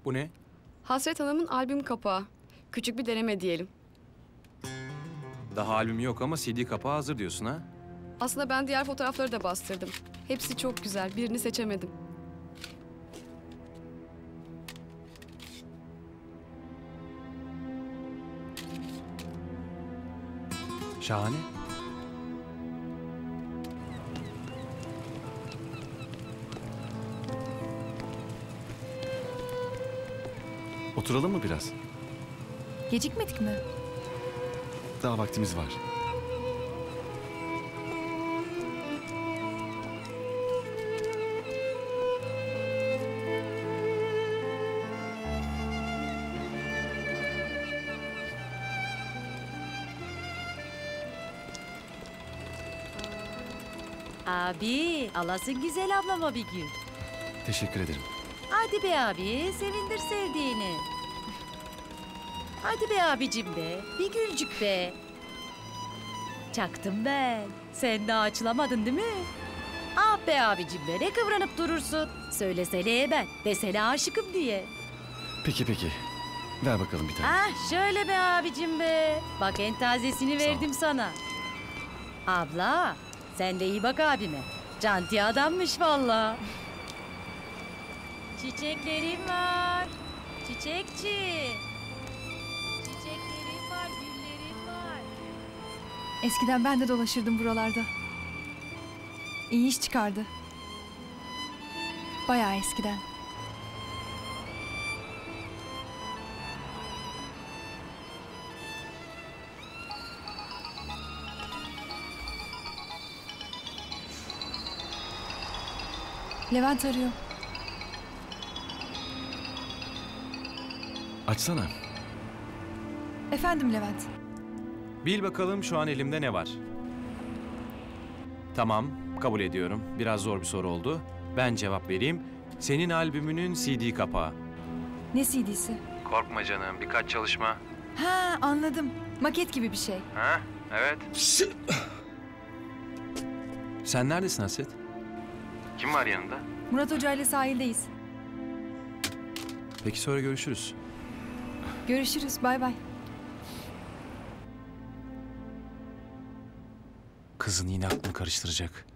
Bu ne? Hasret Hanım'ın albüm kapağı. Küçük bir deneme diyelim. Daha albüm yok ama CD kapağı hazır diyorsun ha? Aslında ben diğer fotoğrafları da bastırdım. Hepsi çok güzel. Birini seçemedim. Şahane. Oturalım mı biraz? Gecikmedik mi? Daha vaktimiz var. Abi, alasın güzel ablama bir gün. Teşekkür ederim. Hadi be abi, sevindir sevdiğini. Hadi be abicim be, bir gülcük be. Çaktım ben. Sen daha açılamadın değil mi? Ah be abicim be, ne kıvranıp durursun. Söylesene ben, desene aşıkım diye. Peki. Ver bakalım bir tane. Ah şöyle be abicim be. Bak en tazesini verdim sana. Abla, sen de iyi bak abime. Canti adammış valla. Çiçeklerim var. Çiçekçi. Çiçeklerim var, güllerim var. Eskiden ben de dolaşırdım buralarda. İyi iş çıkardı. Bayağı eskiden. Levent arıyor. Açsana. Efendim Levent. Bil bakalım şu an elimde ne var? Tamam, kabul ediyorum. Biraz zor bir soru oldu. Ben cevap vereyim. Senin albümünün CD kapağı. Ne CD'si? Korkma canım, birkaç çalışma. Ha anladım. Maket gibi bir şey. Ha, evet. Sen neredesin Hasret? Kim var yanında? Murat Hoca ile sahildeyiz. Peki sonra görüşürüz. Görüşürüz. Bay bay. Kızın yine aklını karıştıracak.